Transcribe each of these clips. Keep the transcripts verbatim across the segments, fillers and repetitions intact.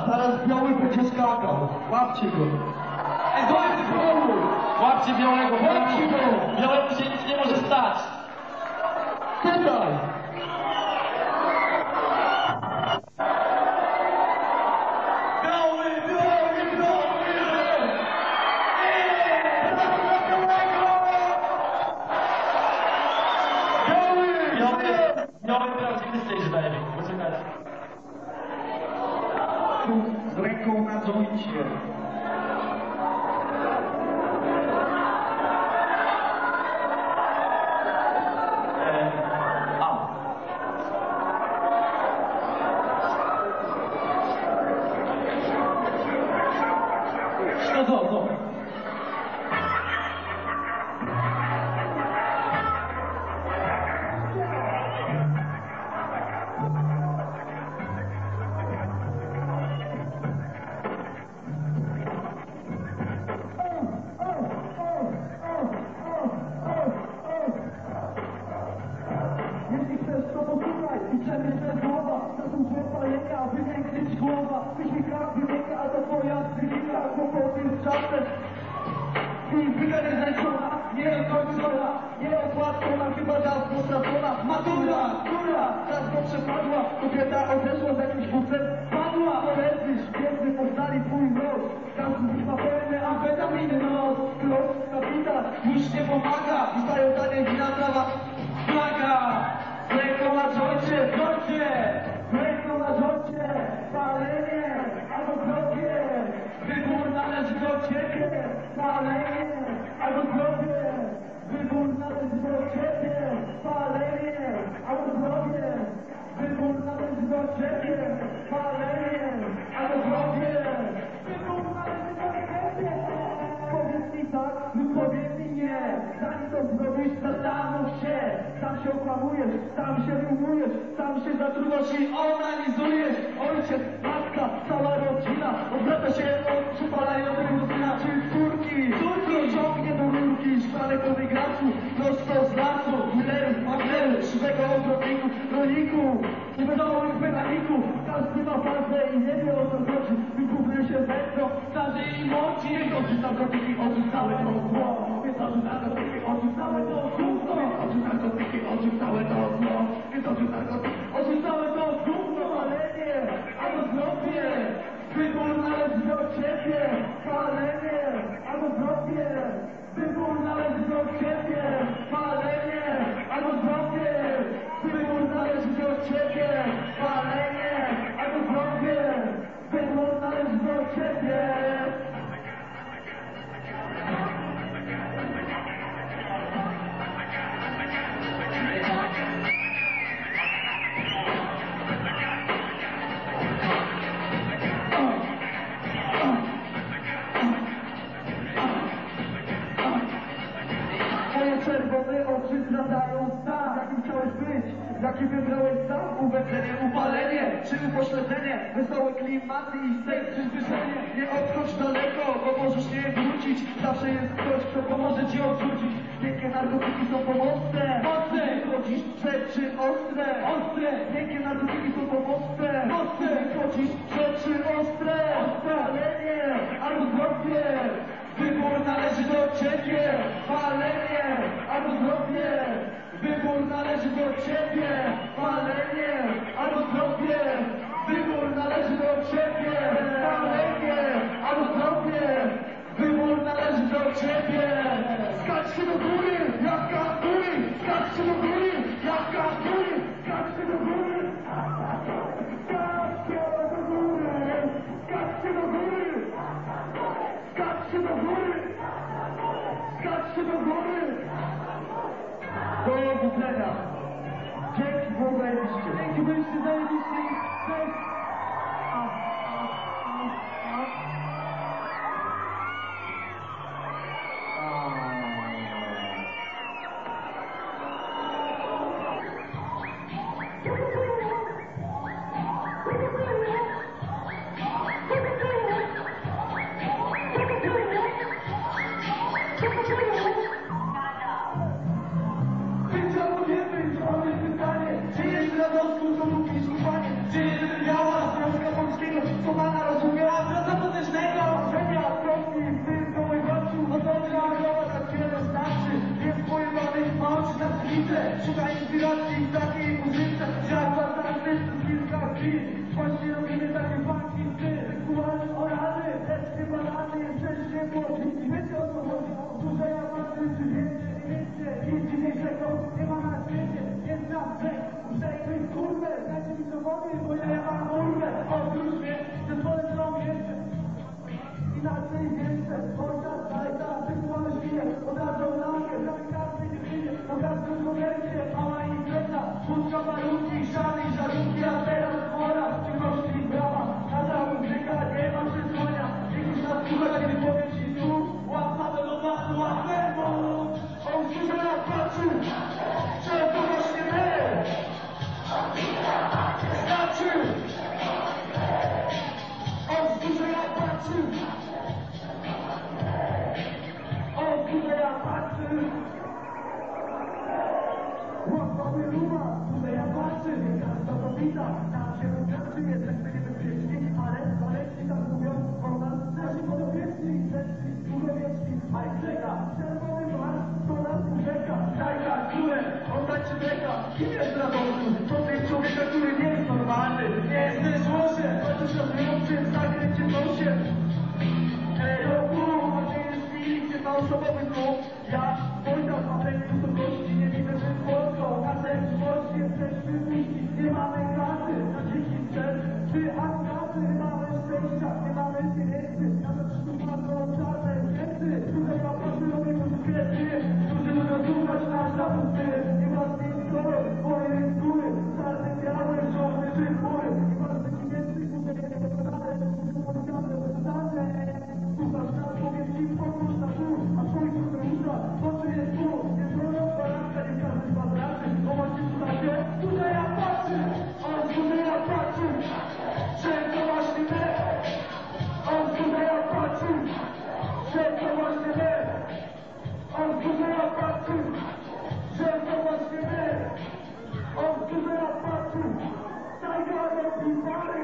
zaraz biały będzie skakał. Łapcie go. Ej, Łapcie go! łapcie białego, Łapcie go! białemu się nic nie może stać. Tutaj! Biały, biały, biały! Biały, biały prawdziwy stage diving, poczekajcie. Z ręką na joincie. No co, co? Jeśli chcesz, to posłuchaj i przemyśl te słowa. Zasłużę palenia, wymięknieć głowa. Wyśmika, wymięka, a to twoja psychika. Kłopoty z czasem. Fizyka niezajszona, niedokończona, nieopłacona, chyba dawno stracona. Matura, która dawno przepadła. Kobieta odeszła z jakimś bucem, padła. Koledzy, świetny poznali twój los. Każdy z nich ma pełne amfetaminy nos. Klos, kapitan, już nie pomaga. Zostają dane wina prawa. Flaga! Z ręką na dżocie, dżocie! Z ręką na dżocie! Palenie! Albo zdrowie! Wybór należy do ciebie! Palenie! Albo zdrowie! Wybór należy do ciebie! Palenie! Albo zdrowie! Wybór należy do ciebie! Palenie! Albo zdrowie! Wybór należy do ciebie! Powiedz mi tak lub powiedz mi nie! Zanim to zrobisz, zastanów się! Sam się okłamujesz, sam się rymujesz, sam się zatruwasz i onanizujesz. Ojciec, matka, cała rodzina odwraca się od przypalającego syna czy córki. Córki ciągnie do rurki, szpalekowych graczu, prosto z lasu, dealerów, maklerów, krzywego ogrodników, rolników, wesołych mechaników. Każdy ma fazę i nie wie o co chodzi. Wykupują się wędro, starzy i młodzi. Więc odrzuć narkotyki, odrzuć całe to zło. Więc odrzuć narkotyki, odrzuć całe to gówno. Odrzuć narkotyki, odrzuć całe to zło. Więc odrzuć narkotyki, odrzuć całe to gówno. Palenie, albo zdrowie. Wybór należy do ciebie. Palenie, albo zdrowie. Wybór należy do ciebie. Palenie, albo zdrowie. Wybór należy do ciebie. Palenie, albo zdrowie. Wybór należy do ciebie. Twoje czerwone oczy zdradają stan. Jakim chciałeś być? Jaki wybrałeś sam? Uwedzenie, upalenie, czy upośledzenie? Wesołe klimaty i seks, przyspieszenie. Nie odchodź daleko, bo możesz nie wrócić. Zawsze jest ktoś, kto pomoże ci odrzucić. Piękne narkotyki są pomocne. Mocne! Chodzisz rzeczy ostre. Ostre! Piękne narkotyki są pomocne. Mocne! Chodzisz rzeczy ostre. Ostre! Palenie albo zdrowie. Wybór należy do ciebie. Palenie albo zdrowie. Wybór należy do ciebie. Palenie albo zdrowie. Wybór należy do ciebie. Palenie albo zdrowie. Wybór należy do ciebie. Skacz się do góry, jak kangury. Skacz się do góry, jak kangury. Skacz się do góry. Skacz się do góry. Skacz się do góry. Skacz się do góry. Skacz się do góry. Do widzenia. Dzięki, było zajebiście. Dzięki, byliście zajebiści. Cześć. Czy jest radosną, to lubisz ufanie? Czy jest biała związka polskiego, co ma na rozum? hit. Właśnie robimy takie funky styl. Rytualny orany, leckie balany, jesteście młodzi. Wiecie o co chodzi? Duże ja patrzę, czy wiecie, nie wiecie. Nic dziwniejszego nie ma na świecie. Jest nam brzeg, uprzejmy kurwę. Znacie mi co wody, bo ja ja mam urwę. Odwróć mnie, że twoje zrobię jeszcze. Inaczej jeszcze, podczas zajda, rytualny świnie. Od razu lampie, prawie każdy nie przyjdzie. Na każdym momencie, mała impreza. Puszcza warunki, szany, żarunki, a teraz chora. Ciemności brawa, nasza muzyka nie ma przesłania. Jeśli nas słucha, kiedy powiem ci tu, łap melomanu, łap lemon. On słucha na patrzy, że to właśnie my. Znaczy, on słucha na patrzy. On słucha na patrzy. Łapamy ruma, tutaj ja patrzę, nie każda to wita. Nam się wystarczy, jesteśmy niebezpieczni, ale zależni tak mówią o nas. Nasi podobieżni, lepsi, długowieczni, a jak czeka, czerwony masz, to nas urzeka. Dajka, które, oddać ci breka. Kim jest radosny? To ten człowieka, który nie jest normalny. Nie jest też łosie, chociaż rozwiążcie, zakręcie nosie. Ej, o pół, choć jest chwili, gdzie ma osobowy dół. Ja, wojna, mam lęk wysokości, nie widzę, że z Polską. Na zęczności jesteśmy bliski, nie mamy klasy, na dziki cel, czy akasy, nie mamy szczęścia, nie mamy pieniędzy, nawet sztuka to czarne rzeczy. Tutaj ma proszę robimy świetnie, którzy lubią słuchać nasz zapusty. Nie ma zdjęć kolor, moje jest góry, czarne, białe, żółte czy chmury. Nie ma takich więcej, tutaj nie wykonane, wykonane, wykonane. Słuchasz nas, powiem ci, pokój na dół, a twój kurde rusza, oczy jest tu, jest wolno, baranka, nie każdy z was raczy. O właśnie słuchacie, tutaj ja patrzę, on tutaj ja patrzę, że to właśnie my. On tutaj ja patrzę, że to właśnie my. On tutaj ja patrzę, że to właśnie my. On tutaj ja patrzę, Tiger of Pizarry.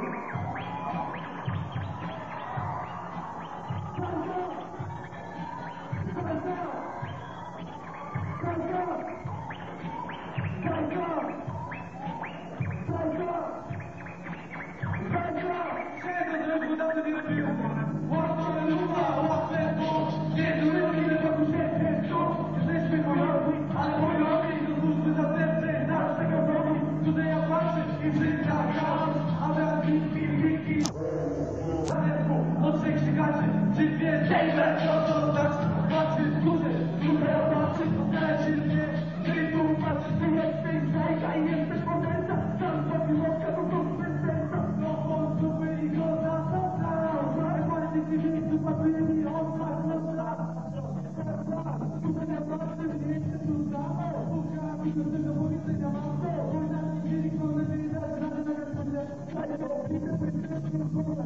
Ale bojowi do służby za serce naszego domu. Tutaj ja patrzę i brzydka chaos, a teraz wilki, wilki. Od trzech krzykaczy, czy dwie tejże, to co znaczy? Patrzy w górze, tutaj ja patrzę, znaleźć mnie. Ty tu patrzysz, ty jesteś zajka i jesteś podęta. Tam papiłowka to to bez serca. No on tu byli go za to dał. Ale właśnie w tym miejscu patrzyli, on tak no tak. Tutaj ja patrzę, nie jestem tu samo. Puszczamy do tego powiedzenia mam to. Wojna nie mieli, które byli na zdradę na gatunę. A ja to widzę, że jestem w górę.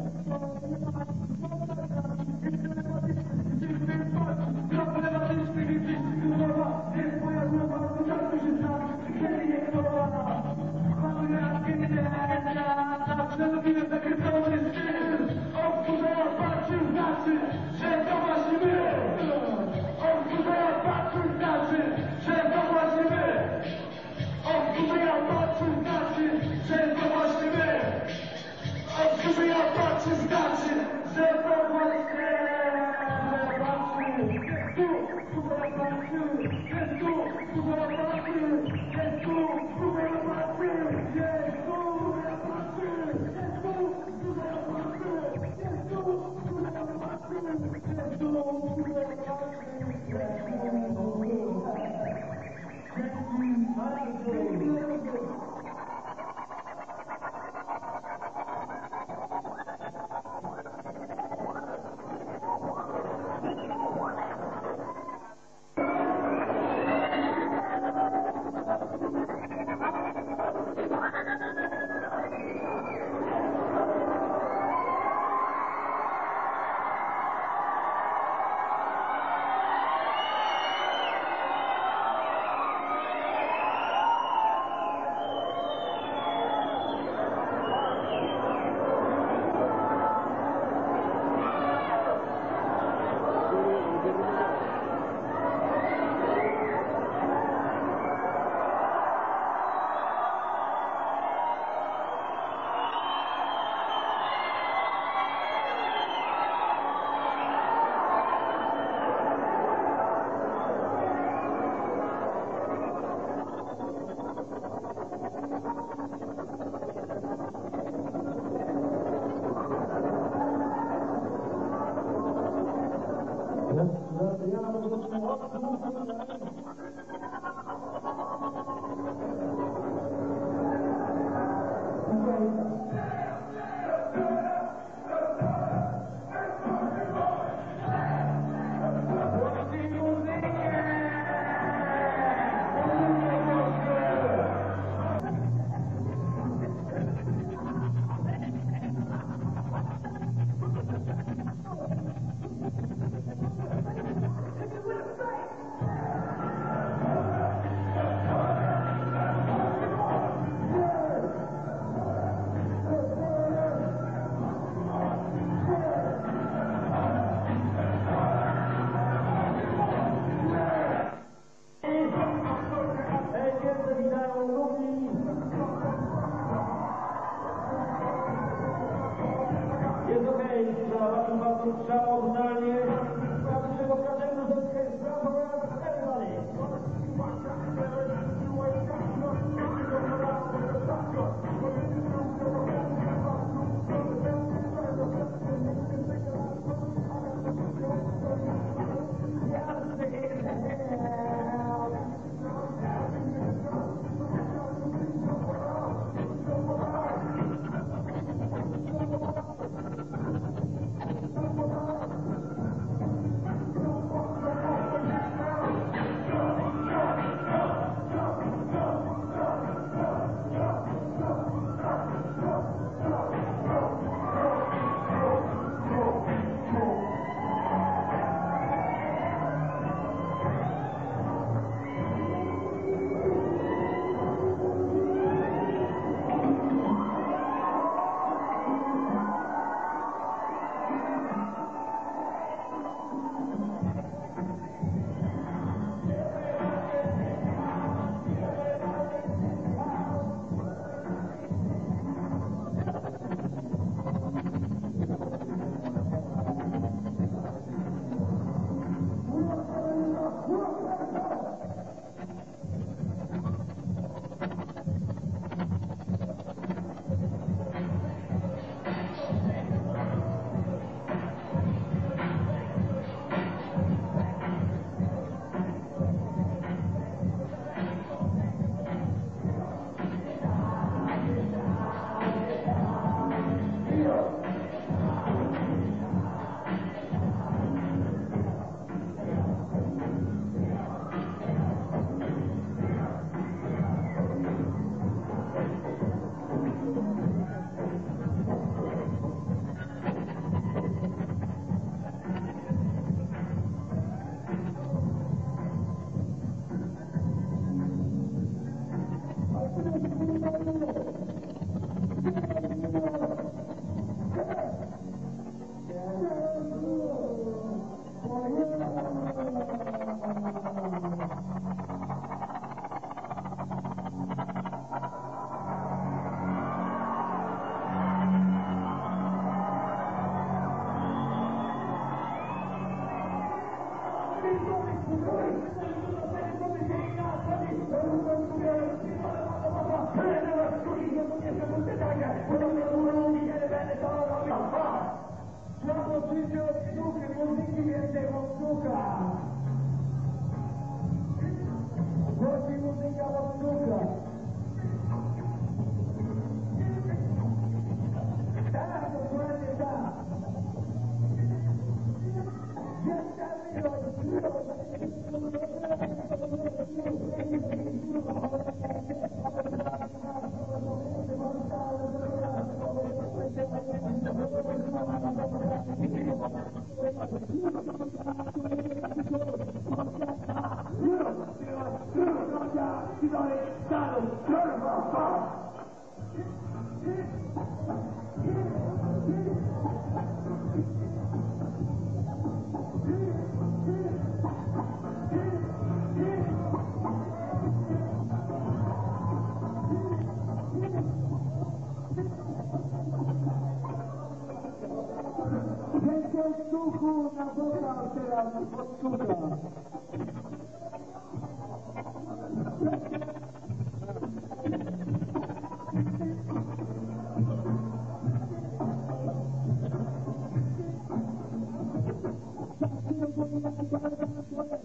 Problematyczny widzisz, głowa, jest moja głowa, to czarno się znam, kiedy nie głowa. Panuję na kiedy zawsze lubimy zakręcony styl. On tutaj patrzył, znaczy, że to właśnie my. On tutaj patrzył, znaczy, że to właśnie my. On tutaj patrzył, znaczy, że to właśnie my. On tutaj patrzył, znaczy, Jest okej, za waszym pasem trzeba oddalnie. Sprawdźcie, bo każdego zetkę jest prawo, everybody. Duchu na Boga teraz odczuwa. Thank you.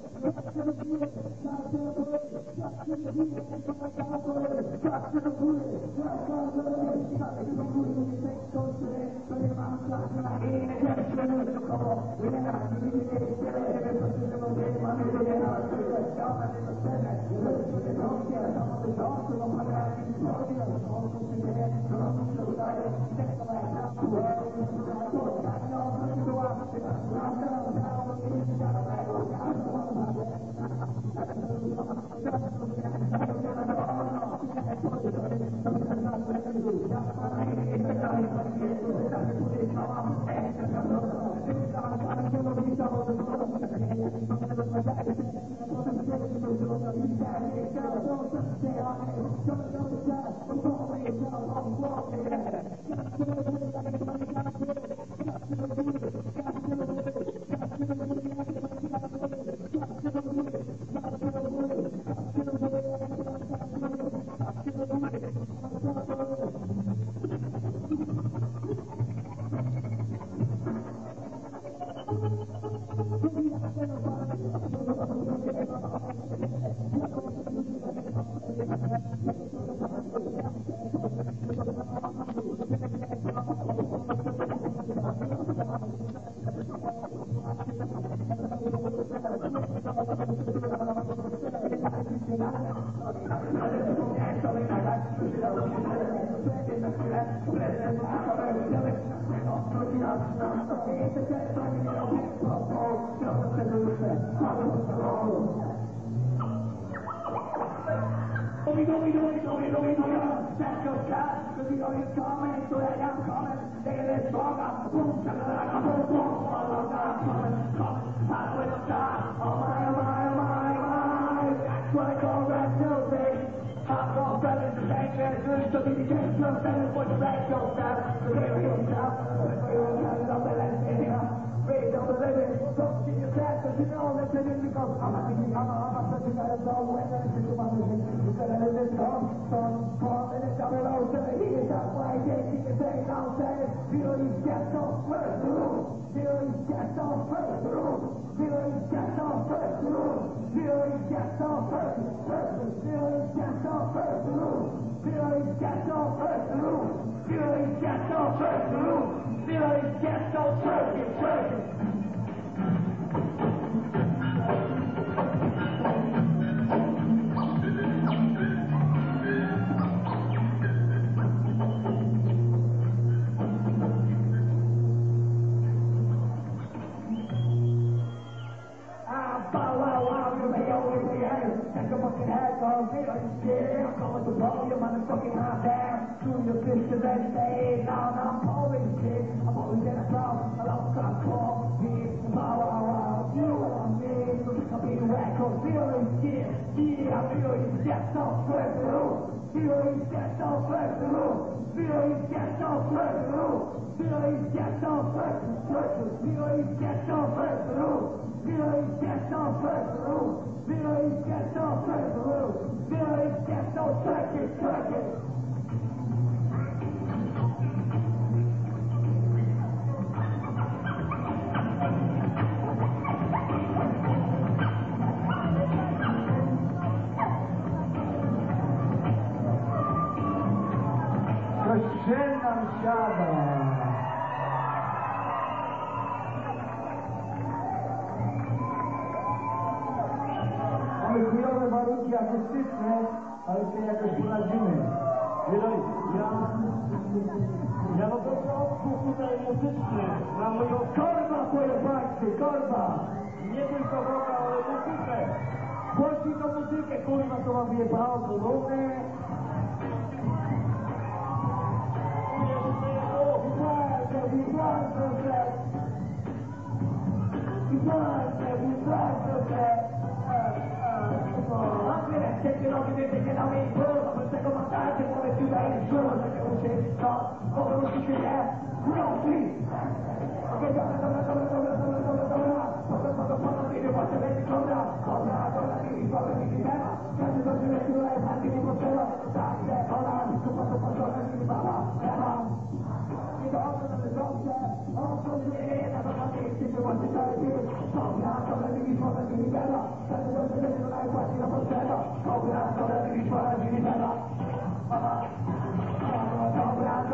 Don't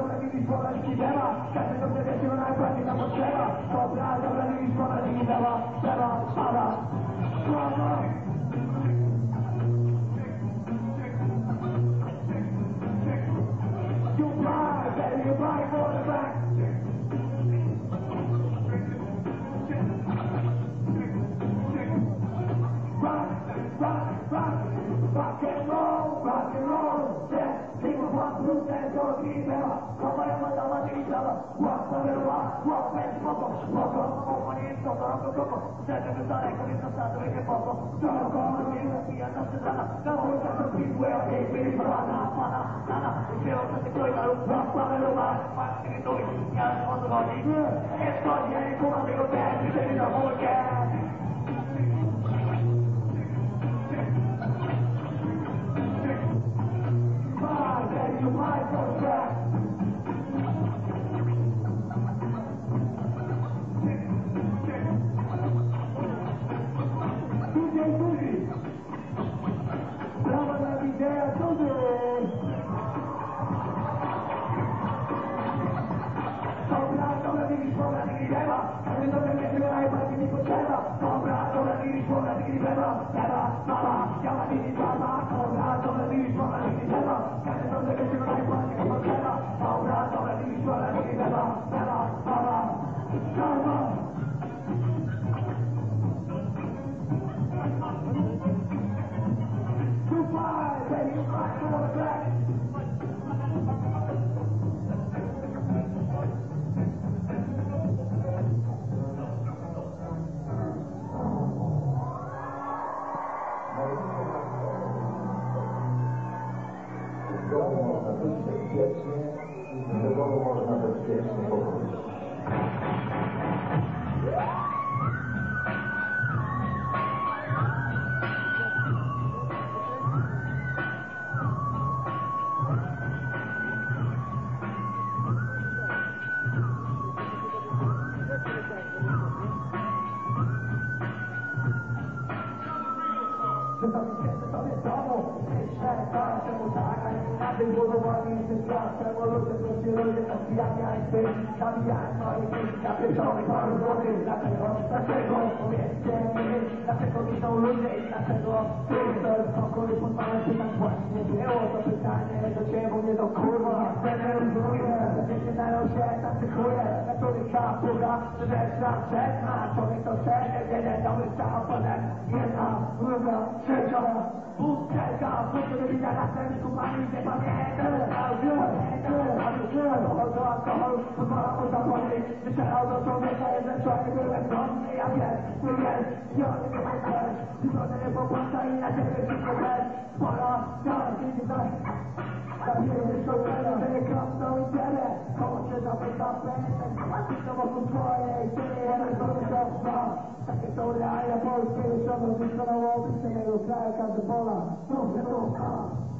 ponad kidewa. Każdy dobrze wie, że najbardziej nam potrzeba. Dobra, dobra, widzisz ponad kidewa. Trzeba, pada, słaba. You buy, baby, you buy for the back. Rock, rock, rock, rock and roll, rock and roll. Yeah, people want to lose their door, keep it up. Come on, come on, each other. Walk, walk, walk, walk, fast, walk, walk, walk, walk, walk, walk, walk, walk, walk, walk. Set the design, come in, start to make it pop, pop. Don't go, don't go, you see, I'm not the dana. Now we're just a big way of it, baby, banana, banana, banana. If you're not the toy, I'll rock, rock, rock, rock, rock, and do it. Yeah, on the body. It's not yet, come on, go back, you say it all again. You might go back. D J Booty. Brava la idea tudo. Sobra, sobra di sobra di leva. Quando te metti la iPad di potrà. Sobra, sobra di sobra di leva. Leva, leva, chiama di leva. Sobra, sobra di sobra di leva. Quando te metti la iPad di potrà. Sobra, sobra di sobra di leva. Leva, leva, leva. Goodbye, baby, goodbye for the back. Domu można być bezpiecznie i z domu można bezpiecznie pochodzić. Tym budowani tym miastem, o ludzie prosi ludzie, rozwijania i ty, zabijać moje dzieci, zapieczony paru złotych. Dlaczego? Dlaczego? Powiedzcie mi, dlaczego mi są ludzie i dlaczego ty? To jest pokój, pozwalam się tak właśnie było. To pytanie do ciebie, bo mnie to kurwa nie rozumie. Dzieci dają się, tacy chuje, na człowieka puga, że też nam przezna. Człowiek to szczerze, jeden dobry strzał, potem jedna, druga, trzecia, butelka, butelka, widać na ten skupami, nie pamiętam. Alkohol, alkohol, pozwala mu zapomnieć. Wyszedł do człowieka, jeden człowiek byłem godny. Ja wiem, ty wiesz, i on nie wiem też. Wygląda nie popłata i na ciebie wszystko też. Sporo, tak, i tak. Zabijemy szkołę, że nie krasną i ciebie. Koło się zapyta, pamiętaj, patrzysz to wokół twojej. Ty nie jeden dobry dobrze. Takie są realia polskie, już ono wyszkodało opis tego kraju, każdy pola. Dobrze, dobrze.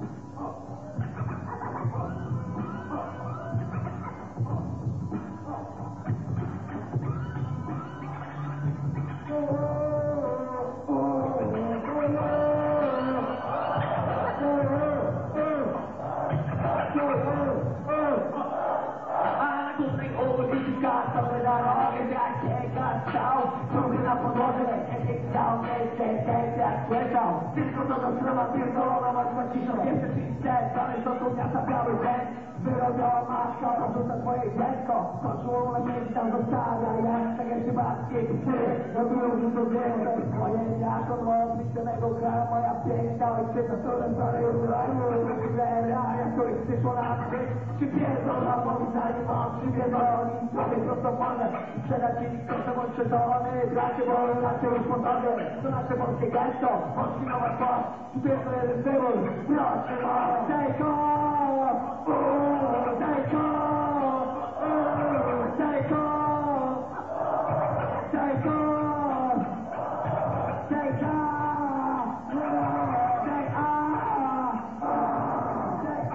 Tylko to do sprawa pierdolona, masz maciszą. Jeszcze piszcie, dalej do tu miasta biały ten. Wyrobiła maska, porzuca twoje dziecko. Skoczyło na śmierci, tam zostawia je. Tak jak się babskie psy, robią już do dzieła. To jest moje jako moja piszczonego kraju. Moja piękna ojczyzna, którym dalej używają. Realia, których przyszło na wszy. Czy pierdolona, bo zanim mam przypierdolony. Człowiek prostopane, sprzedać ci proszę bądź przeżony. Bracie, bo nasze już podane. To nasze polskie gesto, polski nowa twarz. Pierdol jeden symbol, proszę was, take off! Take off! Take off! Take off! Take off! Take off! Take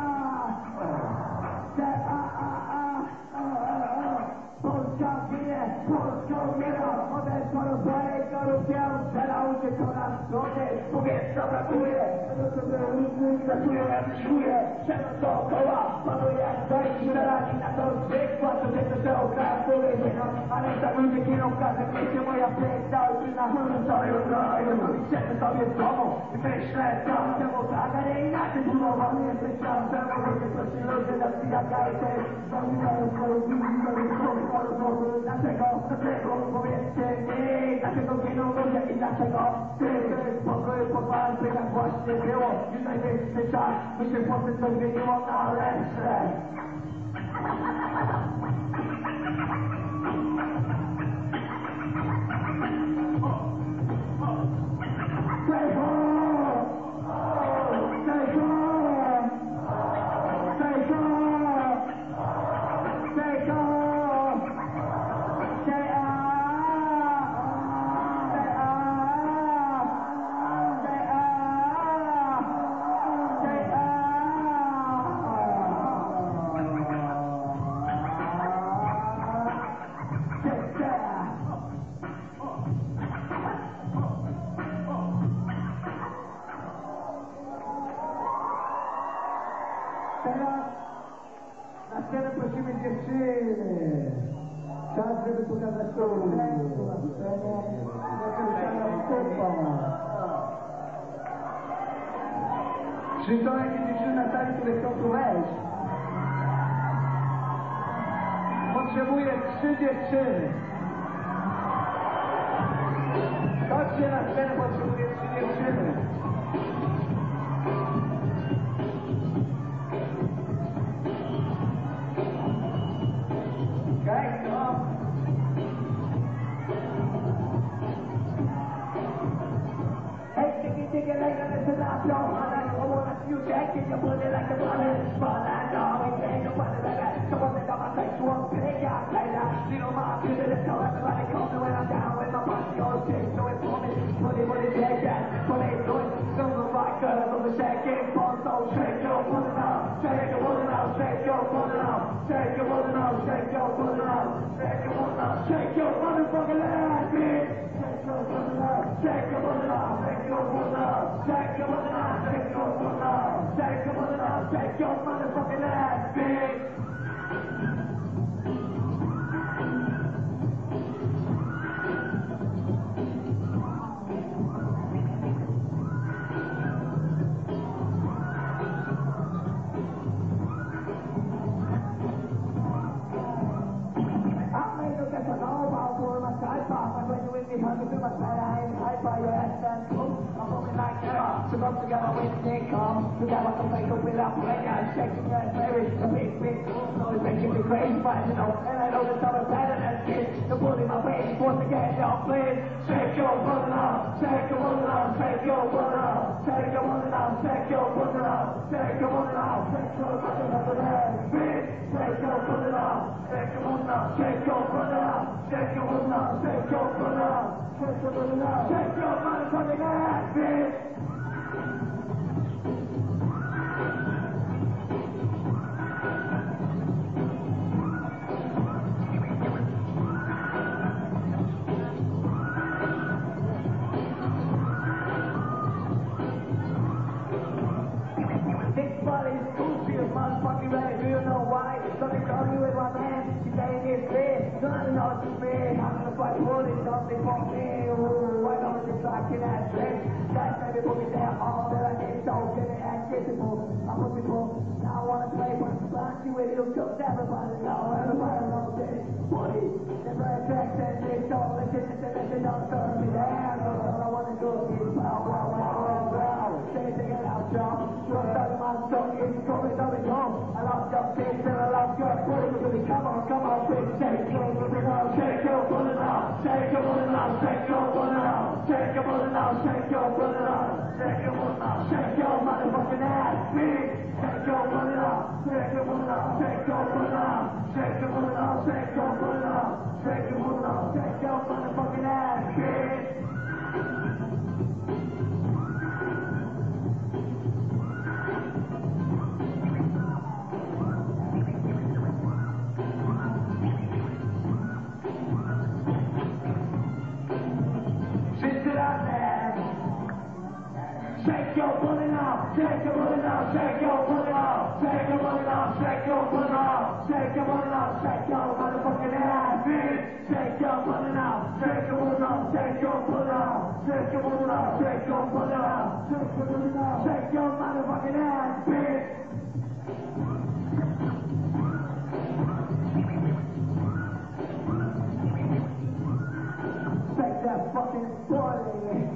off! Take off! Polska żyje, Polska umiera. Odeszła do swojej korupcji, strzela uciekł na drogę. Powiedz to brakuje, to co było nigdy nie zasuje, jak czuje, szedł dookoła, panuje jak wejść, żelani na to zwykła, to się to ogra, powiedziano, ale za ludzie giną w każdym mieście, moja piękna ojczyzna, to jutro, jutro, i siedzę sobie w domu, i myślę, tam temu tak, a nie inaczej, budowany jesteś tam, temu, że to się ludzie na przyjakają też, zaminają swoją wizję, dlaczego, dlaczego, powiedzcie mi, dlaczego giną ludzie i dlaczego ty, spokoju po walce, jak właśnie było, już najwyższy czas, by się po tym co zmieniło na lepsze. Czas, żeby pokazać to męstwo na scenie. Czy są jakieś dziewczyny na sali, które chcą tu wejść? Potrzebuję trzy dziewczyny. Chodźcie na scenę, potrzebuję trzy dziewczyny. Okay, no. Hey, chicky, chicky, like a little laugh, yo. I like I wanna see you shaking your booty like a bunny. But I know it ain't nobody like that. Someone that got my sexual pick out like that. You know my beauty, let's tell everybody call me when I'm down with my body all shake. So it's for me, booty, booty, shake that. But they do it, don't look like girls on the shaking ball. So shake your booty now, shake your booty now, shake your booty now, shake your booty now, shake your booty now. Shake your motherfucking ass, bitch! Shake your booty now, shake your booty now, shake your booty now, shake your booty now, shake your booty now, shake your booty now, shake your motherfucking ass, bitch! Supposed to get my wings income. You got to make up without playing. I'm shaking your baby. The big, big moves, so it's making me crazy. But you know, and I know that I'm better than this. You're pulling my weight, once again, y'all please. Shake your booty now, shake your booty now, shake your booty now, shake your booty now, shake your booty now, shake your booty now, shake your booty now, bitch. Shake your booty now, shake your booty now, shake your booty now, shake your booty now, shake your booty now, shake your booty now, shake your motherfucking ass, bitch. Motherfucking ready, do you know why? Something wrong you with my man, she's saying it's fair. Nothing else is fair. I'm gonna fight for it, something for me. Ooh, why don't you talk in that drink? That baby put me there, all that I need, so get it and get it full. I'm looking for, now I wanna play, but I'm not you with you, cause everybody know, everybody knows this. Buddy, never attract and they don't listen, listen, listen, don't turn me down. All I wanna do is pow, wow, wow, wow, wow. Say it out, y'all. You're starting my song, it's coming, coming home. I love your face and I love your booty. Come on, come on, bitch, shake your booty now, shake your booty now, shake your booty now, shake your booty now, shake your booty now, shake your booty now, shake your booty now, shake your motherfucking ass, bitch. Shake your booty now, shake your booty now, shake your booty now, shake your booty now, shake your booty now, shake your booty now, shake your motherfucking ass, bitch. shake your body now, shake your body now, shake your body now, shake your body now, shake your body now, shake your motherfucking ass, bitch. Shake your body now, shake your body now, shake your body now, shake your body now, shake your body now, shake your body now, shake your motherfucking ass, bitch. Shake that fucking body.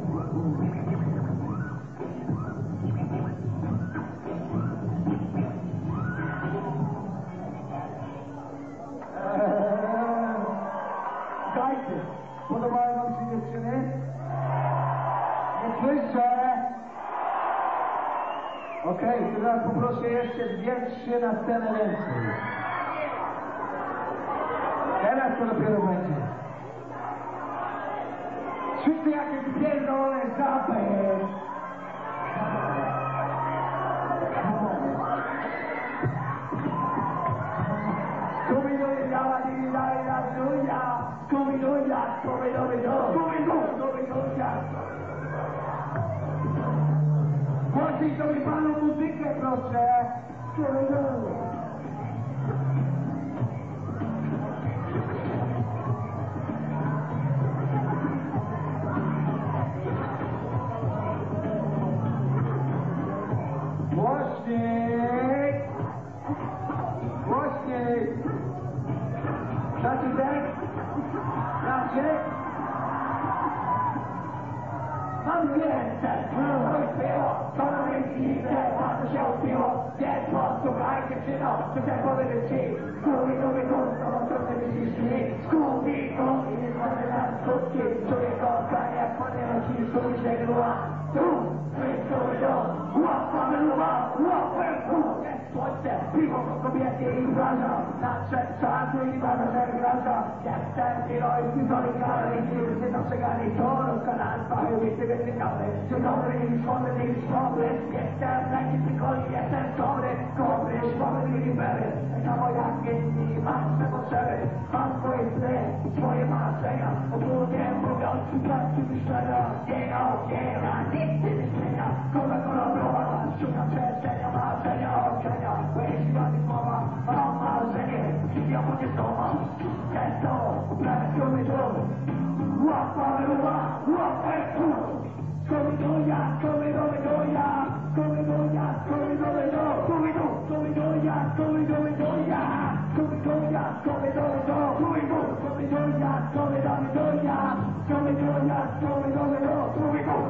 Słuchajcie, podobają wam się dziewczyny? Nie słyszę! Okej, okay, teraz poproszę jeszcze dwie, trzy na scenę więcej. Teraz to dopiero będzie. Wszyscy jakieś pierdolone zapy! Głośniej to mi panu muzykę, proszę. Głośniej. Głośniej. Znaczy tak? Znaczy? Mam więcej, mój piwo, to na miejsce, patrzę się o piwo, jest posłuchaj dziewczyno, chcę powiedzieć ci, skóri do mnie górno, co ty myślisz mi, skóri do mnie, nie znamy na skutki, czuję go, jak panie nosi, skóri się grywa, tu, skóri do, łapamy luba, łapamy luba, słońce, piwo, kobiety i branża, nadszedł czas i bardzo się graża, jestem piloj, pistolik, ale nigdy nie dostrzegali to, rozkanal, pachu, wyciekały, czy dobry, szkoły, nie szkoły, jestem taki przykoli, jestem dobry, dobry, szkoły, nie libery, na moja inni, mam swe potrzeby, mam swoje sny, swoje marzenia, ogólnie mówiąc, przypadki myślenia, nie no, nie na nic nie zmienia, kola kolorowa, szukam przestrzenia, marzenia, oczenia, jeśli mam słowa, mam marzenie, ja będzie doma, jest to, prawie skóry dół, łapamy luba, łapamy tu. Scooby-Doo, Scooby-Doo, Scooby-Doo, Scooby-Doo, Scooby-Doo, Scooby-Doo, Scooby-Doo, Scooby-Doo, Scooby-Doo, Scooby-Doo, Scooby-Doo, Scooby-Doo, Scooby-Doo, Scooby-Doo, Scooby-Doo, Scooby-Doo,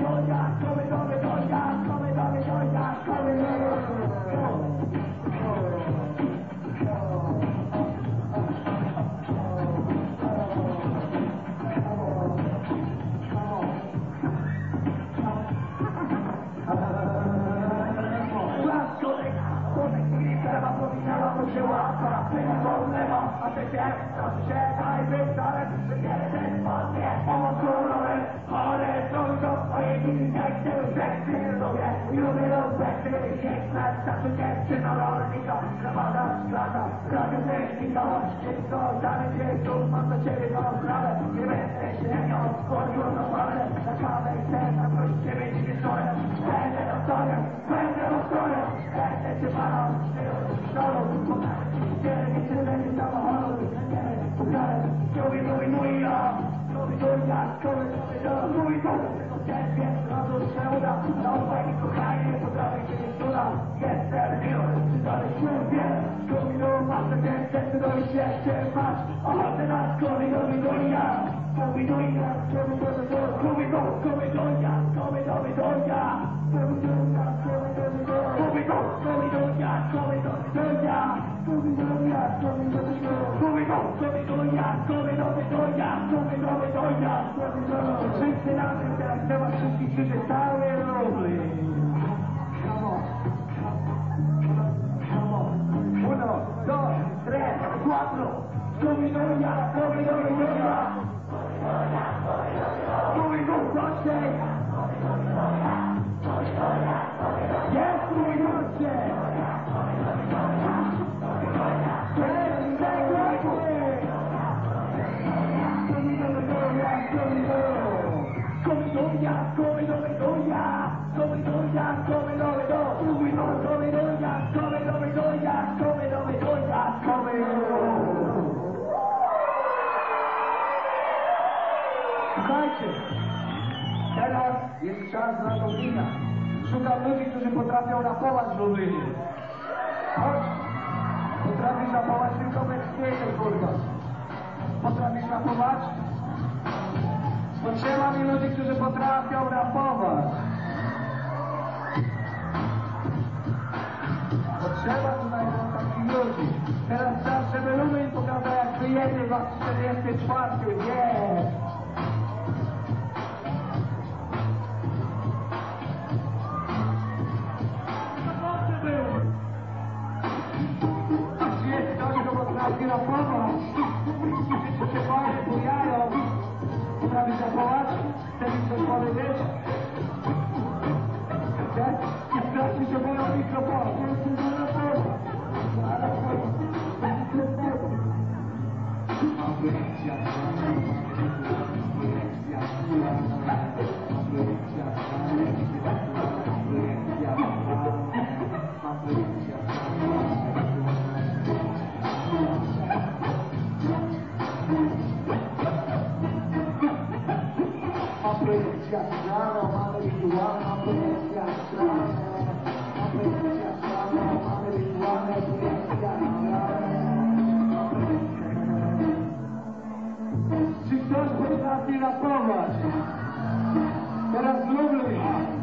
Wszyscy na tym teraz trzeba wszystkich krzyczeć cały rubli. Come on. Come on. Uno, dos, tres, cuatro. Scooby-Doo, Scooby-Doo, Scooby-Doo, proszę. Yes, Scooby-Doo, Come on, come on, come on. Słuchajcie, teraz jest czas na Lublina. Szukam ludzi, którzy potrafią rapować w Lublinie. Chodź, potrafisz rapować tylko bez śmiechu, kurwa. Potrafisz rapować? Potrzeba mi ludzi, którzy potrafią rapować. Potrzeba tutaj takich ludzi. Teraz czas, żeby Lublin pokazał, jak wyjedzie was czterdziesty czwarty. Nie! Jest ktoś, kto potrafi rapować. Wszyscy się fajnie bujają. Potrafisz rapować? Chcesz mi coś powiedzieć? Tak? I strasznie się boją mikrofonu. Apreciação, amaldiçoar, apreciação, apreciação, amaldiçoar, apreciação. Czy ktoś potrafi rapować? Teraz Lublin.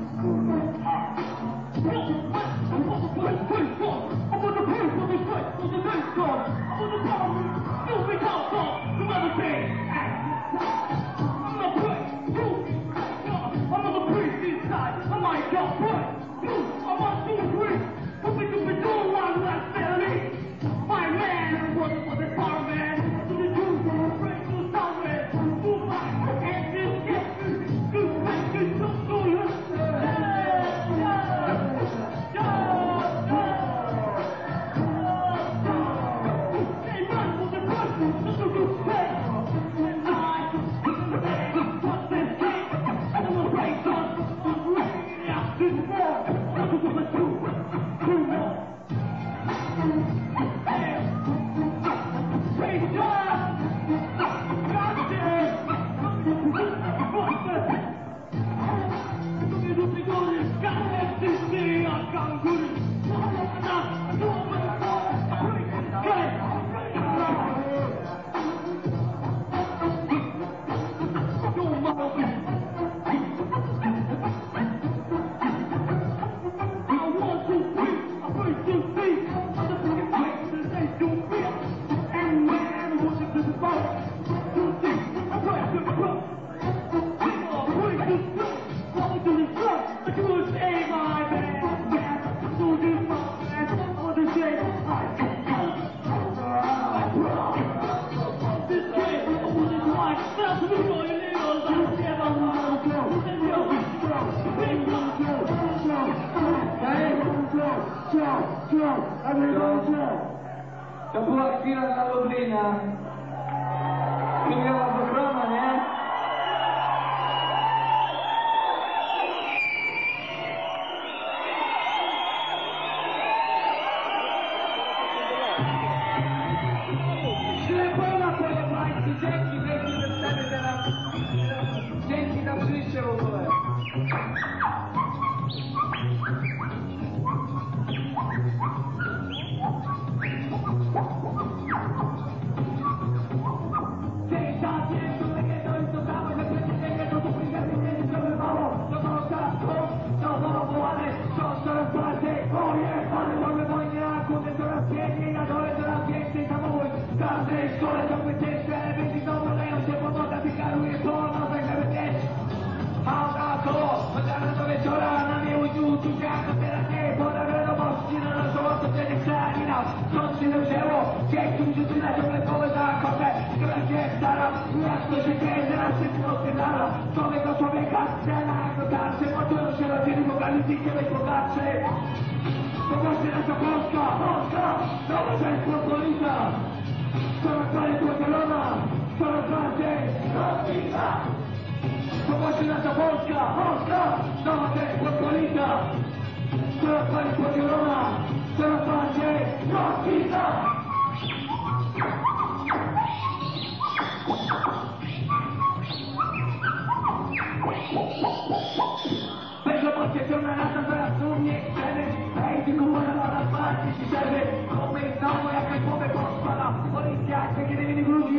To była chwila dla Lublina. Chwila do chroma, nie? Pełna pojemności, dzięki wielkie występy teraz. Dzięki za przyjście w ogóle. Człowieka, człowieka, scena, dotarcie, moczą się rodziny, bogatych i bogatszy. Zobaczcie nasza Polska, Polska, nowa część pospolita. Coraz bardziej podzielona, coraz bardziej rozbita. Zobaczcie nasza Polska, Polska, nowa część pospolita. Coraz bardziej podzielona, coraz bardziej rozbita.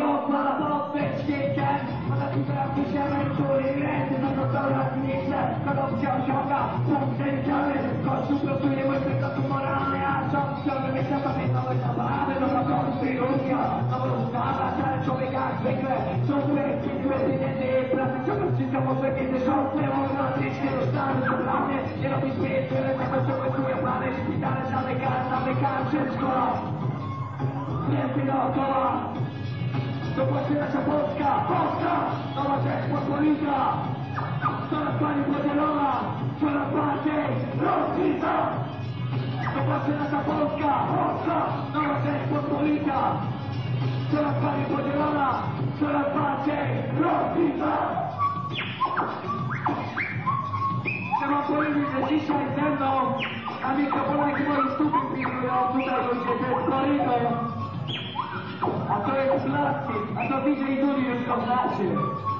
io parla poppe, schicken ma la tutta qui siamo in soli rete non lo so la finisce quando si gioca non si chiave con su per cui vuoi per tu morale a ciò che sta facendo la tua non la costruzione non lo sta la ciò che cazzo sono questi presidenti e pratica non ci siamo perché ne so se una triste lo stanno sopravvivendo e non mi spezzo e le cose come tu e male di dare alle case alle case in scuola niente no trova dopo sera c'è Posca Posca non c'è Spolita sono a fare in Barcellona sono a parte Rosita dopo sera c'è Posca Posca non c'è Spolita sono a fare in Barcellona sono a parte Rosita siamo a Bolivia ci stai sentendo amico buoni che voi stupidi ho tutta la siete sparito a tuoi complazzi, a tuoi figli di tutti non scordacci.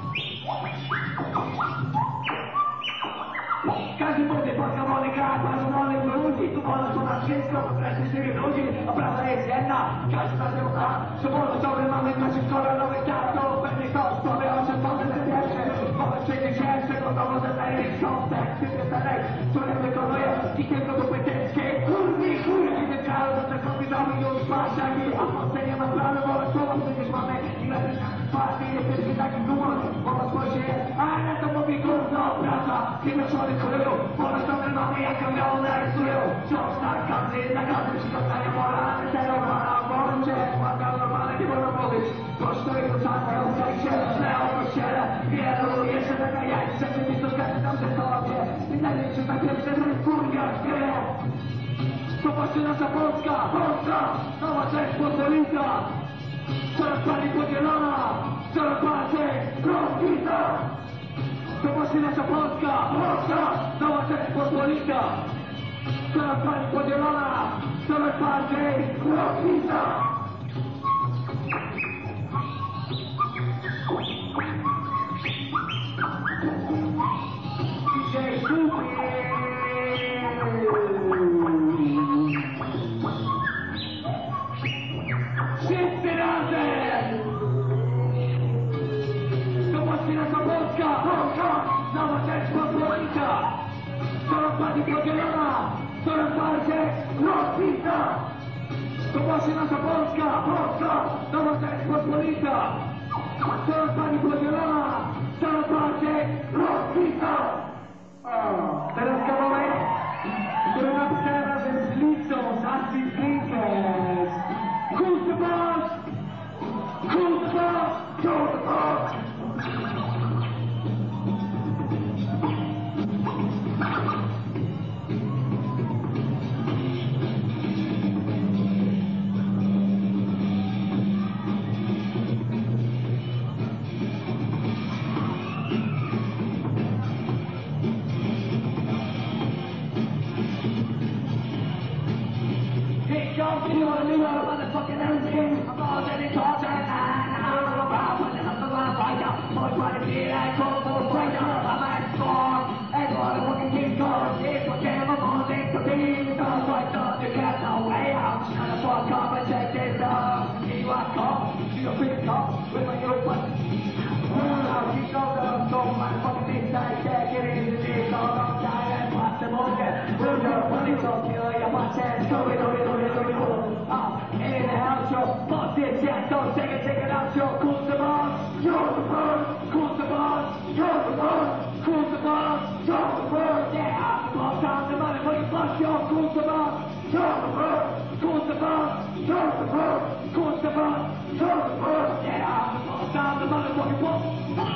Casi poche porca monica, quando vuole i minuti, tu vuole suonare Francesco, potresti essere veloci, a brava lei Sienna, casi da giocare, se vuole sopra il mamma in casi scorre l'ovestato, per il costo, veloce, forte del dieci, come c'è di c'è, secondo me del lei, sono texti che per lei, suonerebbe con noi, chi chiedo competenze, curvi, curvi del caldo, se non bisogna io spascia, chi a montagne ma bravo, vuole solo, se ti spame, i grandi fatti, e per chi dai il numero, vuole sfuggire, ah, è andato un po' più corto, brava, che non sono il colore, buona storia del mami a cambiare un aereo sono staccati da casa ci stare a morare se non va a buon c'è guarda normale che buona police costruire un sacco non sai se se non c'era via non riesce da cagliare se ti sto scattando se storie mi dai in città che sei in furia sto facendo la Posca Posca non c'è Spolita sono qua di Barcellona sono qua c'è Rosita dopo si lascia Posca, Posca, dove c'è Spolita, sono parte di Barcellona, sono parte di Rosita. D J Stupi. Scintilante. Dopo si lascia Posca, Posca, dove c'è Spolita, sono parte di Barcellona, sono parte Rosita. Dopo si lascia Posca, Posca, dove c'è Spolita, sono parte di Barcellona, sono parte Rosita. Teraz kawałek, który napisałem razem z Licą, z Acid Drinkers. Cool the boss! Cool the boss! Cool the boss! You wanna do all the motherfucking everything? I'm all that it's all that I don't know about when I'm the one right now. Boy, try to be that cold for right now. I'm at score. And all the fucking king calls. It's what damn I'm on things to be. Cause right now, you got no way out. Just gonna fuck up and check this out. See what call. See your big call. With my new one. I'll keep on the song. My fucking big side. Check it in the dick. All on time and watch the market. We'll go funny so kill your watch and show it, show it, show it, show it. In the outro, boss it, yeah, don't take it, take it out, yo, cool the boss, you're the boss, cool the boss, you're the boss, cool the boss, you're the boss, yeah, I'm the boss, I'm the money for your boss, yo, cool the boss, you're the boss, cool the boss, you're the boss, cool the boss, you're the boss, yeah, I'm the boss, I'm the money for your boss.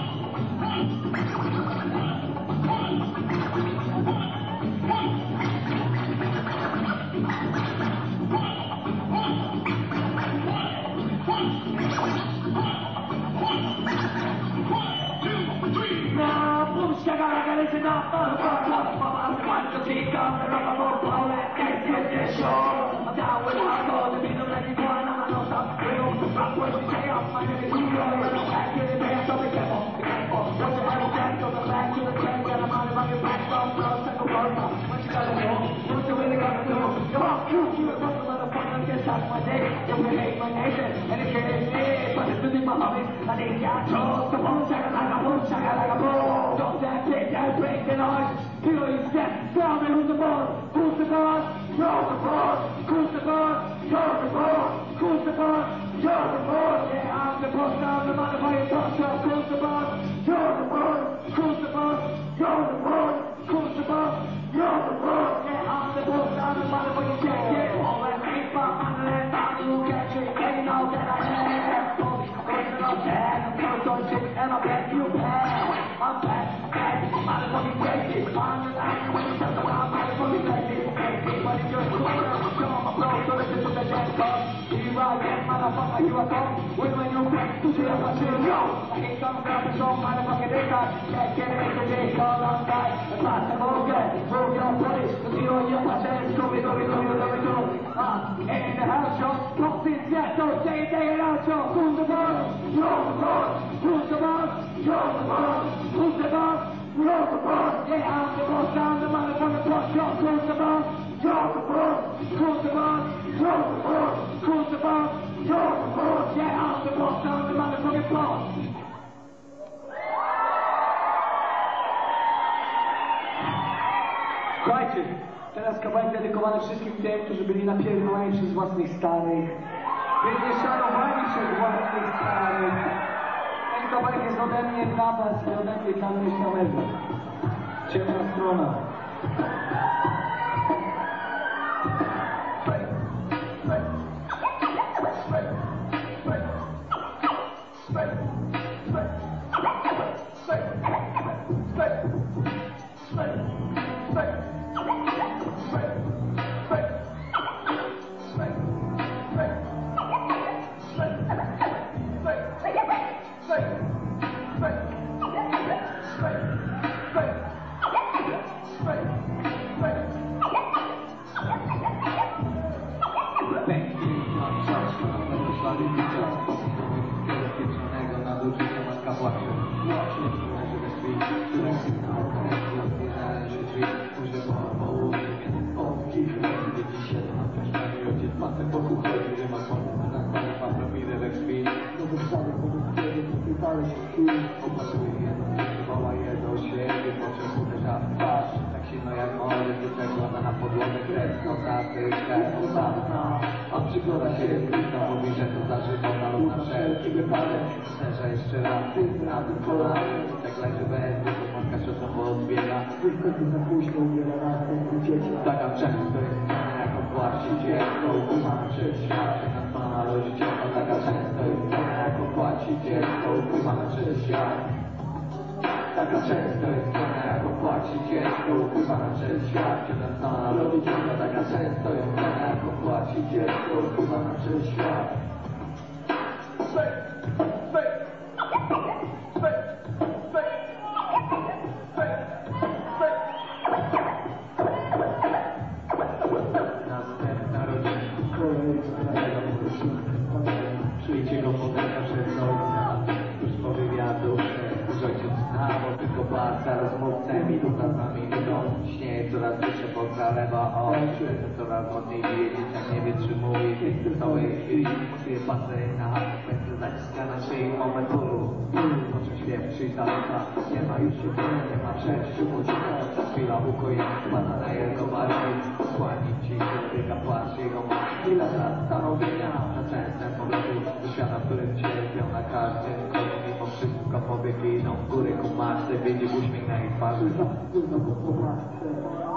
Now, push, I gotta get it enough for the world. I'm trying to see come the rubber ball, ball, and get this show. I'm down with hardcore, the beat of letting go, and I'm not stop. We don't stop, what you say, I'm finding it easy. I'm back to the band, so be careful, be careful. Don't you ever get to the back to the train, get a money, money, back from close, take a word. What you gotta do? What you really gotta do? Come on, shoot, you a couple motherfuckers, get shot my day. You will hate my nation, and it can't be, but it's the mama I think I trust the bones, shaka like a boom, shaka like a boom. Don't that kick that break the noise. Here you step, tell me who's the boss, who's the boss? You're the boss, who's the boss? You're the boss, who's the boss? You're the boss. Yeah, I'm the boss, I'm the motherfucking boss. Who's the boss? You're the boss, who's the boss? You're the boss, who's the boss? You're the boss. Yeah, I'm the boss, I'm the motherfucking jack. Yeah, all that paper, I'm the last time you catch it. And you know that I have all these questions I'm bad. I'm first on shit, and I bet you bad. I'm bad, bad, motherfucking crazy. I'm the last when you tell me I'm motherfucking crazy. But it's just cool, show my flow, so this is the dance club. Here I am, motherfucker, you are gone. With my new friends, to see how I feel, yo. I can't come grab the song, motherfucking this time. Can't get it in the day, call on side. The class of all good, move your body. The zero, you my chance, go me, go me, go me, go me, go me. Ah, in the house, yo. Don't sit yet, don't say it, day it out, yo. Who's the boss? You're the boss. Who's the boss? You're the boss. Who's the boss? You're the boss. Yeah, I'm the boss, I'm the motherfucking boss, yo. Who's the boss? You're the boss. Who's the boss? You're the boss. Who's the boss? You're the boss. Yeah, I'm the boss, I'm the motherfucking boss. Słuchajcie, teraz kawałek dedykowany wszystkim tym, którzy byli napierdolani przez własnych starych, byli szanowani przez własnych starych. Ten kawałek jest ode mnie dla was i ode mnie dla mnie samego. Ciemna strona. Tak silno jak morze, wypędzona na podłogę kreską, zatyczka, ostatna. A przygoda się zbliża, mówi, że to za żywota lub na wszelki wypadek. Zderza jeszcze raz, tym razem kolany. Tak leży bez, bo matka ciosem odbiega. Wyskoczy za późno, umiera na tym dzieci. Taka często jest strona, jak opłaci dziecko. Ukumana przez świat, na strona rodzicielka. Taka często jest strona, jak opłaci dziecko. Ukumana przez świat. Taka często jest strona, jak opłaci dziecko. Ukumana przez świat, na strona rodzicielka. Taka często jest strona, jak opłaci dziecko. Ukumana przez świat. Przyjdzie go podeka przez ojca, już po wywiadu, już ojciec znało, tylko palca rozmówcem i ducha z nami idą. Śnie coraz wyższe pozalewa oczy, coraz mocniej bije, dzieciak nie wytrzymuje, w całej chwili czuje paseryna, będzie zaciska na szyi moment bólu. Po czym świadczy i zaleca, nie ma już się tyle, nie ma przejściu, ucieka, przez chwila ukojenia, spada na jego bardziej, skłanić ci się, wyka płacz jego masz, chwila zastanowienia, na częstym powrotu do świata, w którym cierpią na każdym kroku, mimo wszystko powieki idą w górę ku matce, widzi uśmiech na jej twarzy, znowu po matce.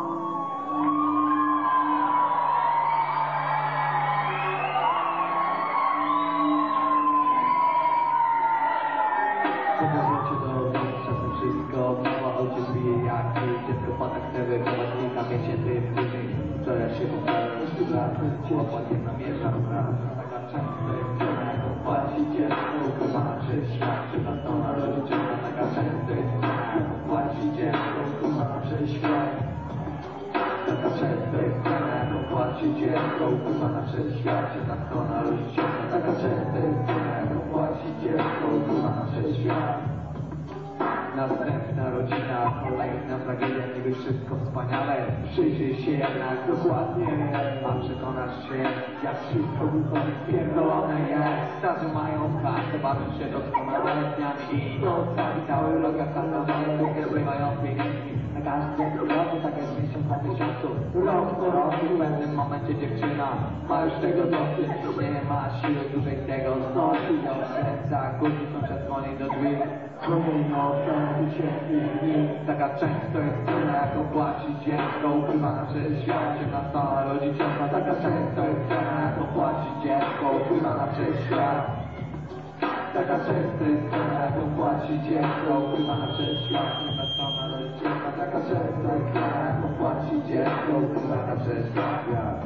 Cię do domu, czasem wszystko, mama ojciec bije jaki, dziecko pada chce wychować, kilka miesięcy później, co ja się powtarzam, jeszcze raz, chłopak nie zamierza raz, taka często jest strona, jak opłaci dziecko, ukochana przez świat, przepraszona rodzicielka, taka często jest strona, jak opłaci dziecko, ukochana przez świat. Taka często jest strona, jak opłaci dziecko, ukochana przez świat, przepraszona rodzicielka, taka często jest strona, jak opłaci dziecko, ukochana przez świat. Następna rodzina, kolejna tragedia, niby wszystko wspaniale. Przyjrzyj się jednak dokładnie, a przekonasz się, jak wszystko wychodzi spierdolone jest. Starzy mają kartę, bawią się doskonale dniami i nocami. Cały rok jak karnawały, wygrywają pieniędzmi. Na każdym kroku, tak jak z miesiąc na miesiącu, rok po roku. W pewnym momencie dziewczyna ma już tego dosyć, nie ma siły dłużej tego znosić. Ją w sercach, głośno sąsiad dzwoni do drzwi. Kolejno oceny ciepłych dni. Taka często jest cena, jaką płaci dziecko, ukrywana przez świat. Ciemna strona rodzicielska. Taka często jest cena, jaką płaci dziecko, ukrywana przez świat. Taka często jest cena, jaką płaci dziecko, ukrywana przez świat. Ciemna strona rodzicielska. Taka często jest cena, jaką płaci dziecko, ukrywana przez świat.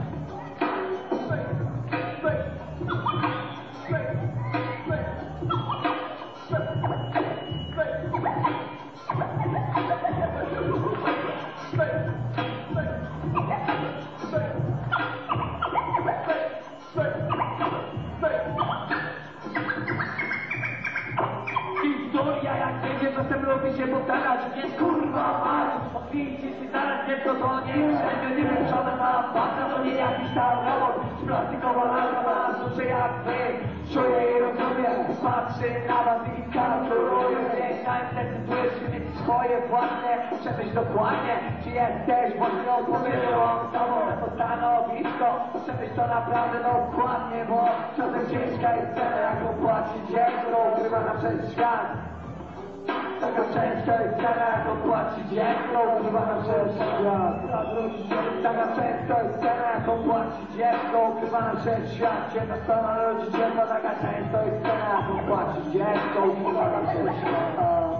Historia jak biegiem, czasem lubi się powtarzać. Więc kurwa mać, odwijcie się zaraz, nie to to nie wszędzie nie wyprzona na bata, to nie jakiś tam robot. Plastikowa lalka ma duszę jak wy. Czuję i rozumiem, patrzy na was i kalkuluję. Zmieniałem, decydujesz się mieć swoje własne. Przemyśl dokładnie, czy jesteś właśnie odpowiedzią z tobą na to stanowisko. Przemyśl to naprawdę dokładnie, bo czasem ciężka jest cena, jaką płaci dziecko, ukrywana przez świat. Taka często jest cena, jaką płaci dziecko, ukrywana przez świat. Taka często jest cena, jaką płaci dziecko, ukrywana przez świat. Ciemna strona rodzicielska, taka często jest cena, jaką płaci dziecko, ukrywana przez świat.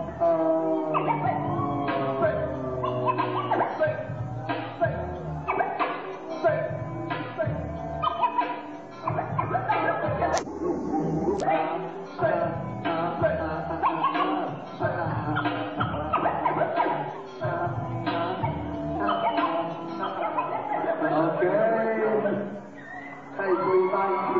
Hej, pojebajcie.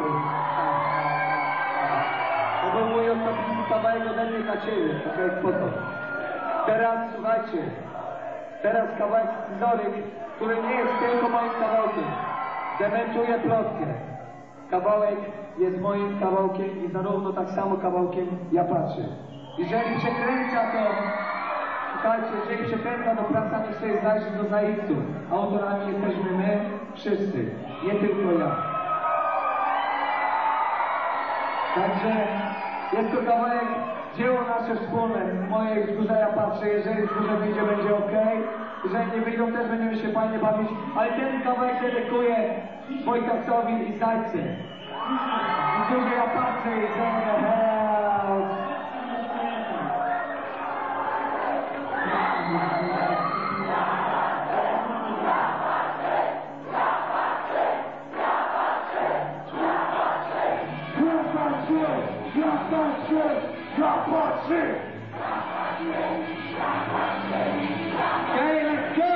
To był mój ostatni kawałek ode mnie na ciebie, okej, spoko. Teraz słuchajcie, teraz kawałek scyzoryk, który nie jest tylko moim kawałkiem. Dementuję plotkę. Kawałek jest moim kawałkiem i zarówno tak samo kawałkiem ja patrzę. Jeżeli przekręca to, słuchajcie, jeżeli przekręca to prasa, niech sobie zajrzy do zaistu. Autorami jesteśmy my, wszyscy, nie tylko ja. Także jest to kawałek, dzieło nasze wspólne. Moje wzgórza ja patrzę, jeżeli wzgórze wyjdzie, będzie ok. Jeżeli nie wyjdą, też będziemy się fajnie bawić. Ale ten kawałek dedykuję Wojtasowi i Zajce. Wzgórze ja patrzę i zrobię house. Okay, let's go!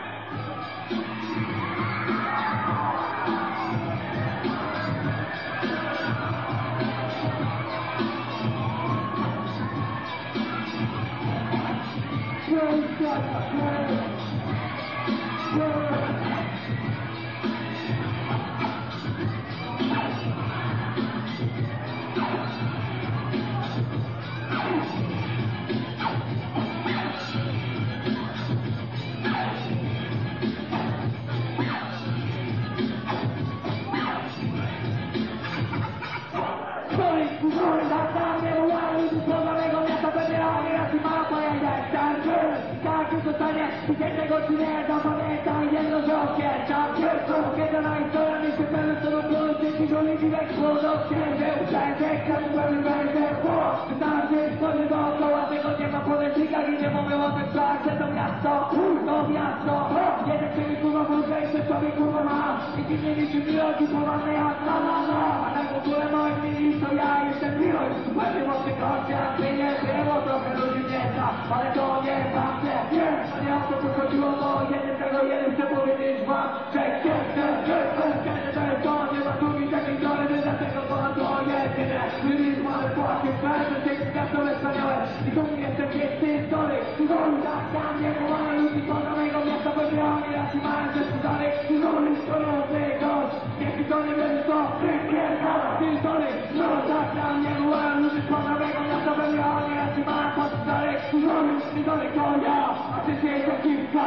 Jednego ci nie zapamiętaj, jedno, że odwierczam pierwszą, kiedy na historii się pewne co do góry, dzięki żonie dziwek słodą księżył, wszędzie każdy pewny będzie było, wystarczy spojrzeć dookoła, tego nie ma po lecznikach i nie mamy o tym że to miasto, to miasto, jeden ciebie kurwa mądrzejszy sobie kurwa ma, i ci nie liczy miłości poważne jak na na na, a tak w ogóle moim mieli to ja jestem miłość, pewnie mocny kończy, jak ty nie było, trochę ludzi nie zna, ale to nie prawda, nie, nie o to co chodziło, bo jeden tego jeden chcę powiedzieć wam, że jestem, że jestem, że to jest to, nie ma drugi takiej dory, dlatego to na to jedyne, byli z mamy płacie, każdy tej gwiazdowe wspaniałe, i to nie jestem, jest ty story, i to tak, tam nie wołamy ludzi, poza mego miasta. miasta pepioni, lasci male per scusare, tu non riscono sei cose, che ti sono in verso, perché no, ti sono, non sa, la mia guerra, non si può avere con miasta pepioni, lasci male per scusare, tu non riscono coia, a te siete chicca,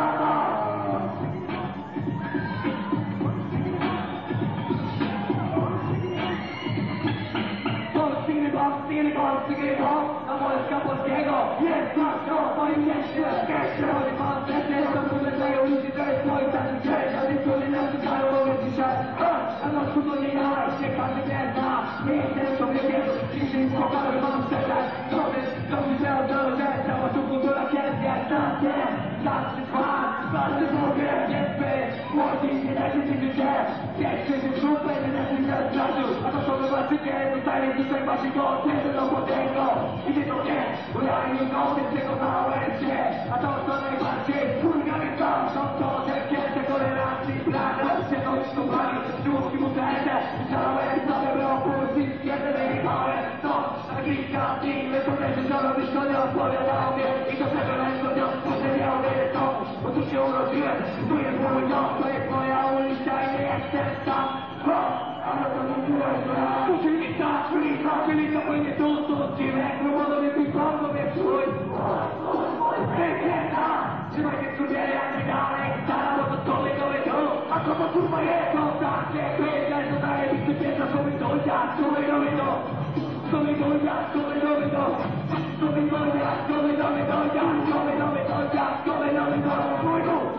Tieni corsi che ho, amore scappo spiego, yes, no, poi niente, che c'è di parte, se sto come sei, uniti tre tuoi tanti c'è, adesso li lascio fare come si c'è, allora tutto gli hai, c'è parte merda, niente, adesso mi chiedo, ci si può fare, ma non c'è, dove, dove c'è, dove c'è, siamo su cultura che è tante, tanti fan, tanti poche, niente, molti, e dai che si c'è, che c'è di su, e ne si c'è, adesso mi guardi che non stai, tu sei basico, non potengo, i detto che volai un nome se cosa c'è, addosso nei parchi, vulgarità, sotto cerchiette tolleranti, blanda, se non scomari, giusti mutente, sarà verita per l'opposi, siete dei pare, no, la chicca, sì, le potenti sono bisogno, fuori all'audio, i tuoi preferenze, io, potete avere to, ma tu c'è uno dire, tu è buono io, e poi a un stai e stessa, oh, allora non tu è tu ci finita, finita, finita, quindi è tutto, ci metto un modo di più poco per cui perché no, ci vai che studiare anche dare, sarà tutto le dove tu, a come tu fai è importante, quella è totale di tu pensa come toglia, come dove do, come toglia, come dove do, come toglia, come dove toglia, come dove toglia, come dove do, come tu.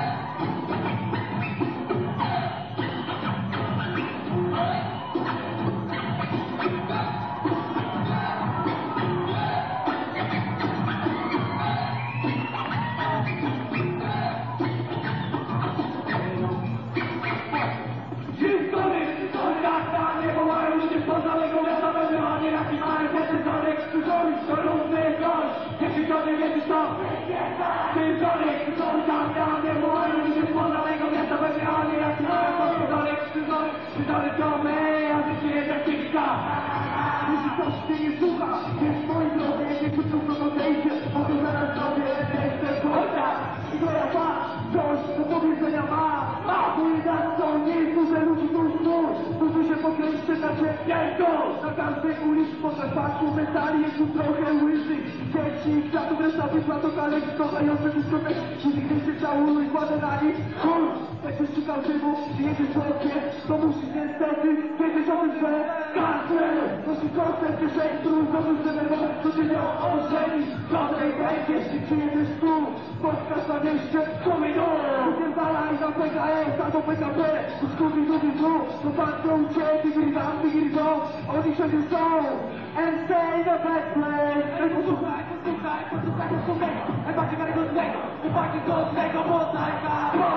Na każdej ulicy może faku metali jest tu trochę łyży. Dzieci kwiatów reszta wyszła do kalek kochające dyskotek. Nigdy się całuj, kładę na nich chuj. Jak się szukał żywu, jedzie sobie, to musi niestety wiedzieć o tym, że każdy nosi koncert, kieszeni, trój, dobrze zdenerwować, co się miał ożenić. Dobrej będzie, jeśli przyjedziesz tu, spotkasz na mieście, kominą. Wypierdalaj na P K S albo P K P, to skupi drugi tu, to patrzą cię, digiri tam, digiri go, oni wszędzie są, and stay in the best place. Ej, posłuchaj, posłuchaj, posłuchaj, posłuchaj, ej, bardziej karygodnego, bardziej godnego, bo tajka,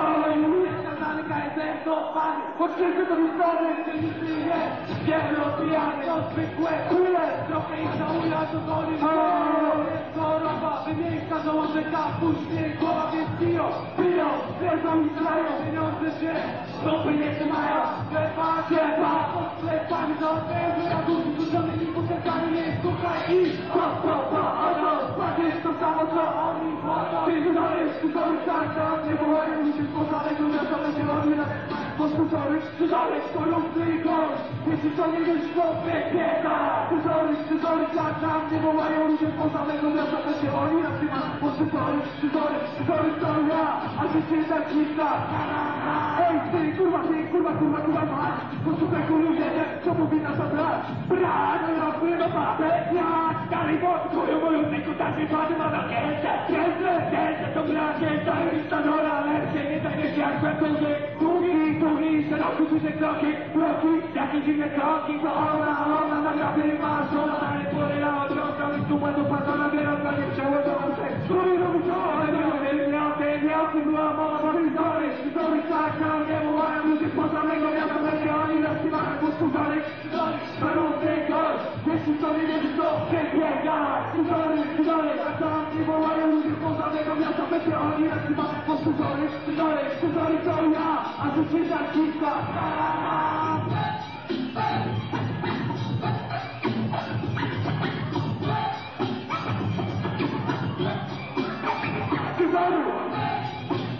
bo wszyscy to wystawę, gdzie nic nie jest, wielu rozbijamy, to zwykłe kule, trochę ich załuja, to goli, jest choroba, wymiękka, założeka, puśniej, głowa, więc piją, piją, wiedzą i znają, pieniądze się, stopy nie trzymają, sklepa, sklepa, pod sklepami, za odpędzę, na duży, rzuconymi butelkami, nie słuchaj i to, to, to, oto, patrzysz to samo, co oni, ty znaleźć, ty znaleźć, tak, tak, nie wołają mi się spozanek, że to się robi na posłuchaj, słyszałeś swoją gość, jeśli to nie wiesz, to wypieka. Słyszałeś, słyszałeś, jak tam nie wołają ludzie poza mego miasta, to się oni nazywa. Posłuchaj, słyszałeś, słyszałeś, to ja, a ty się tak cisza. Ej, ty, kurwa, ty, kurwa, kurwa, kurwa, mać. Posłuchaj, ludzie, co mówi nasza brać. Brat, rozpływa papę, jak dalej wodkują moją tylko tacy pady ma na kęce. Kęce, kęce, to bracie, tajemnica nora, lepsze, nie tak jak jak będą długi, długi, szeroki, duże kroki, kroki, jakie dziwne kroki, to ona, ona na grabie ma, żona, ale poryla, odrąka, i suma do patrona, wierąca, nie przełożona się, który robi to, ale nie wiem, miał ten, miał ten, była mama, bo historii, historii, tak, tam nie wołają ludzie spoza mego miasta, będzie oni rozsywają, posłuchali, zarówny gość, jeśli to nie wiesz, to wybiega, historii, historii, tak, tam nie wołają ludzie spoza mego miasta, będzie oni rozsywają, posłuchali, historii, historii, to ja, a tu się zaciska. Cyzoru!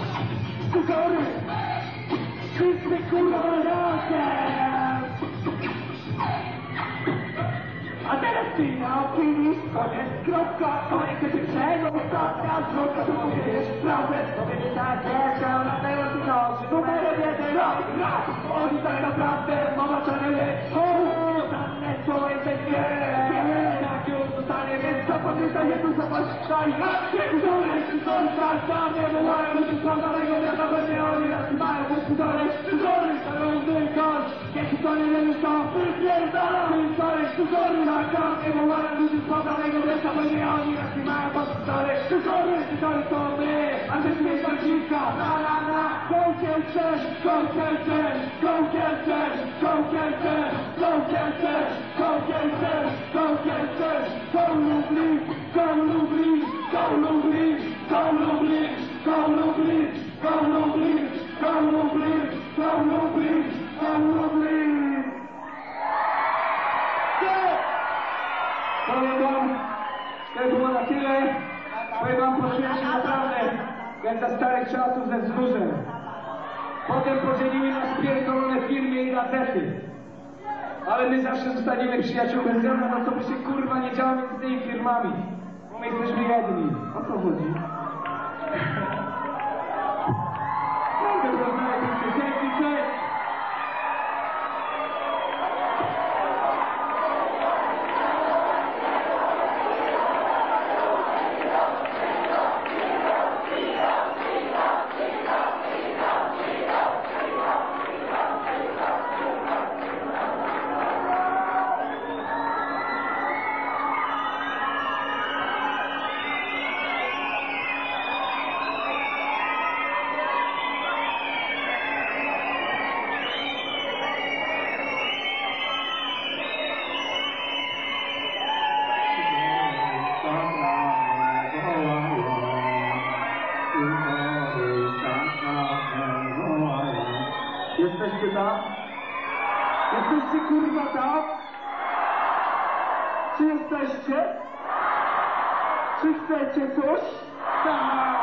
finał, finish, koniec, kropka, koniec, się przejdą, ostatnia zwrotka, to powiedzieć prawdę, powiedzieć tak, jest, że na tego ty nocy, numerem jeden, raz, raz, oni tak naprawdę, mama czarny, o, dostanę swoje będzie, tak już zostanie, więc zapamiętaj, jedno zapamiętaj, pierdolę, zostań tam, nie wołają, ludzi składanego, wiata będzie, oni nas mają, bo pierdolę, pierdolę, zarządny kość, jeśli to nie wiem, to pierdolę, pierdolę, pierdolę, na kam, nie wołają, ludzi składanego, wiata będzie, oni nas mają, bo pierdolę, pierdolę, pierdolę, to my, a ty śmieszna dziwka, na, na, na, go Kielce, go Kielce, go Kielce, go Kielce, go Kielce, go Kielce, go Kielce, go Lublin, go Lublin, go Lublin, go Lublin, go Lublin, go Lublin, go Lublin, go Lublin, go Lublin. Powiem wam, to było na tyle. Powiem wam, poczułem się naprawdę jak za starych czasów ze wzgórzem. Potem podzielili nas pierdolone firmy i gazety. Ale my zawsze zostaniemy przyjaciółmi bez względu na to, by się kurwa nie działo między tymi firmami. Bo my jesteśmy jedni. O co chodzi? Dzięki, dzięki, cześć! Jesteście tam? Jesteście kurwa tam? Czy jesteście? Czy chcecie coś? Tak!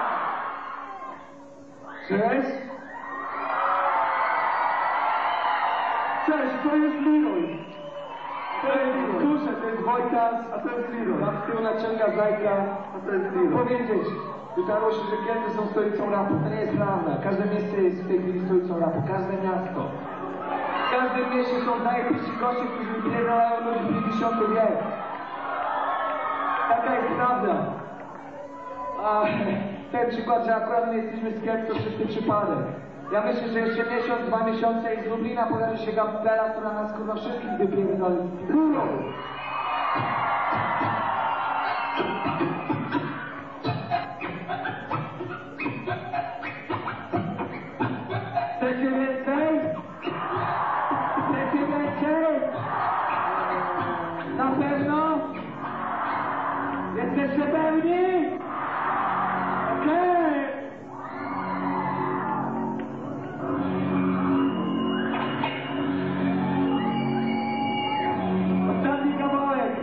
Cześć! Cześć, to jest Leroy! To jest Dusze, to jest Wojtas, a to jest Leroy. Tam z tyłu naciąga Zajka, a to jest Leroy. Powiedzieć, wytarło się, że Kielce są stolicą rapu. To nie jest prawda. Każde miejsce jest w tej chwili stolicą rapu. Każde miasto. W każdym mieście są zajebiści goście, którzy wypierdalają ludzi w pięćdziesiąty wiek. Taka jest prawda. A ten przykład, że akurat my jesteśmy z Kielc, to czysty przypadek. Ja myślę, że jeszcze miesiąc, dwa miesiące i z Lublina pokaże się Gapela, która nas kurwa wszystkich wypierdoli. Chcecie więcej? Chcecie więcej? Na pewno? Jesteście pewni? Okej! Okay. Ostatni kawałek.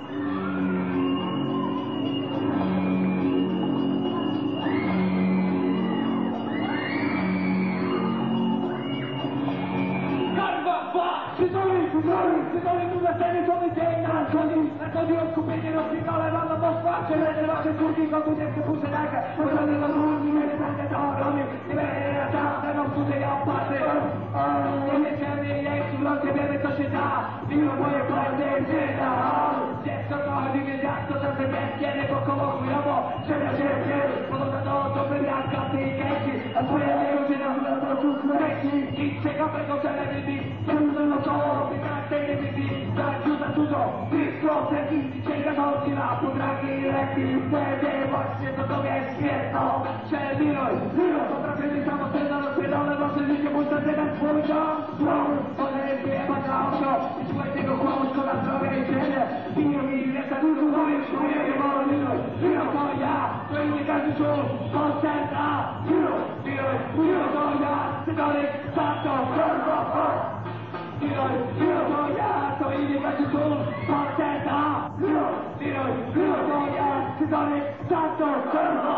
Przyzwoli, przyzwoli, przyzwoli, tu na scenie co dzień nadchodzi. Nadchodzi odkupienie, rozpierdolę wam na poszła. Przelecie wasze kurki, kotu nie przypuszczę rękę. Pożony do ludzi, nie będę to robił. Nie będę ja tam, ze mną tutaj opłaty. Nie wiecie, jeśli w locie wiemy co się da. Mimo moje błędy, gdzie na hol. Dziecko to chodzi, więc jak to czasem jest, kiedy wokoło chujowo. Przemia się kiedyś, podobno to to wymianka w tej kęci. A swoje ludzie na chwilę to czuć leci. Nic ciekawego, że lepiej trudno to robię tak tej wizji. Tak dużo, dużo, tych procent i sięga do na podragi i leki. Wtedy właśnie to to jest świetno. Przebiluj, Leroy, potrafili samocenna rozpierdolę wasze życie, mój zacytat swój dom. Złowy, one jest wyjebać na oko. I słuchaj tego chłopu, szkoda zdrowia i ciele. Biją mi lecę dużo, no już czuję, nie wolno Leroy. Leroy to ja, to i nie każdy czul. Koncerta, Leroy, Leroy, Leroy to ja. Cytoryk, Santo, Korbo, Leroy, Leroy to ja, to i nie każdy czul. Koncerta, Leroy, Leroy, Leroy to ja. Cytoryk, Santo, Korbo.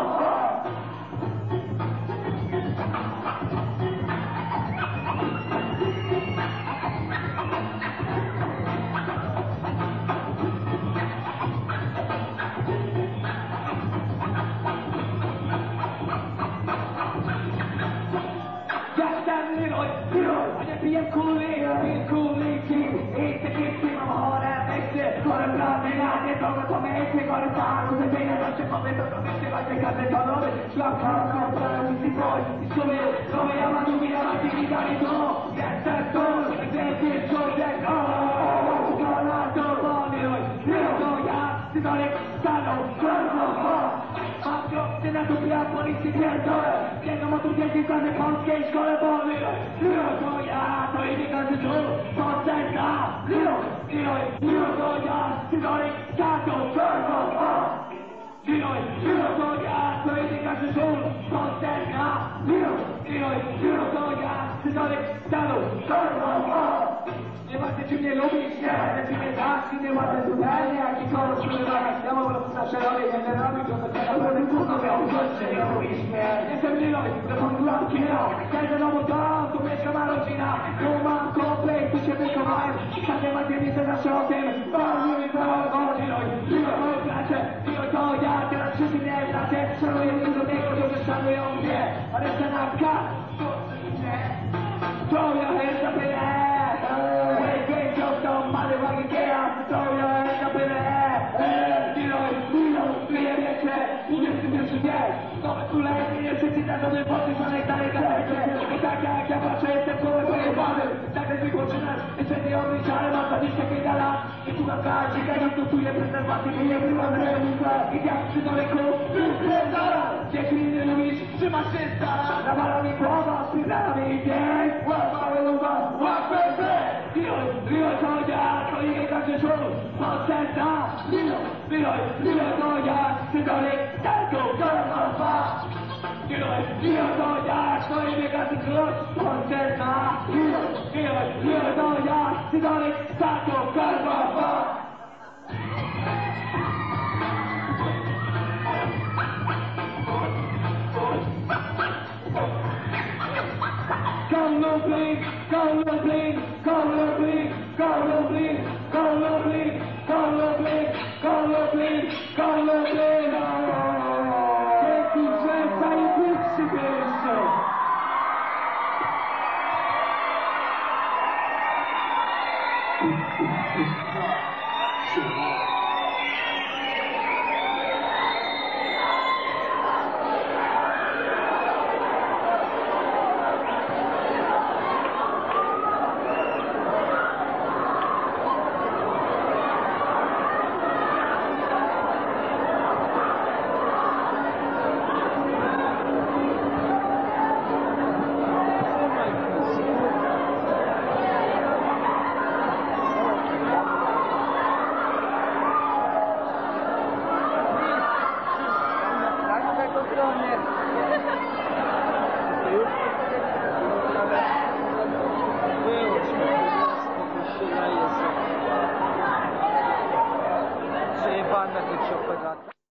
nie drogę pomyśli, gory panu, wybiegnie do ciebie, kobieta, to wyście właśnie każdy panowy, szlak panu, prawo, i boj, i sobie, sobie, ja mam drugi, ja mam drugi, ja mam to, jestem tu, wielki człowiek, o, o, o, to na to, pomyluj, to ja, ty dalej staną, czerwo, o, mam ty na to ja policji pierdolę, biegam o tu dzieci w każdej polskiej szkole, pomyluj, to ja, to idzie każdy tu, procenta, miluj, miluj, miluj, to ja, ty dalej staną, czerwo, o, miluj, miluj, to ja, to idzie każdy tu, procenta, miluj, miluj, miluj, to ja, ty dalej staną, czerwo, o. Nie ważne czy mnie lubisz, nie ważne czy mnie dasz, nie ważne zupełnie jaki kolor przybywać. Ja mam po prostu nasze role, ja nie robię, to tak naprawdę trudno miał rzeczy, nie lubisz mnie. Jestem Liloj, to pan klatki miał. Kiedy nową dom, tu mieszka ma rodzina. Tu mam komplek, tu się wychowałem. Każdy ma dzielnicę za szokiem. O, Liloj, o, Liloj, Liloj, o, bracie, Liloj, to ja, teraz wszyscy mnie znacie. Szanuję mnie do niego, dobrze szanują mnie. A reszta na kat, to nie. To ja chętna byle. To ja na byle, Liloj, Liloj, wyjebiecie, dwudziesty pierwszy wiek, nowe stuletnie, nie wszyscy na sobie podpisanej dalej gazecie, i tak jak ja patrzę, jestem głowę pojebany, tak jak wypoczynasz, jeszcze nie obliczałem, mam dwadzieścia pięć lat, i tu na kacie, ja stosuję prezerwatyw, i nie byłam ręka, i jak przy doleku, dzieci nie lubisz, trzymasz się z dala, nawala mi głowa, spytala mi dzień, łapamy luba, łapę Liloj, Liloj, to ja, to nie każdy szum, procenta, Liloj, Liloj, Liloj, to ja, ty dalej, tylko, gorąca, Liloj, Liloj, to ja, to nie każdy szum, procenta, Liloj, Liloj, Liloj, to ja, ty dalej, tylko, gorąca. Lublin, go Lublin, go Lublin, go Lublin, go Lublin, go Lublin, go Lublin, go Lublin. Dzięki, że zajebiście byliście. Przejebane, jak się operacja.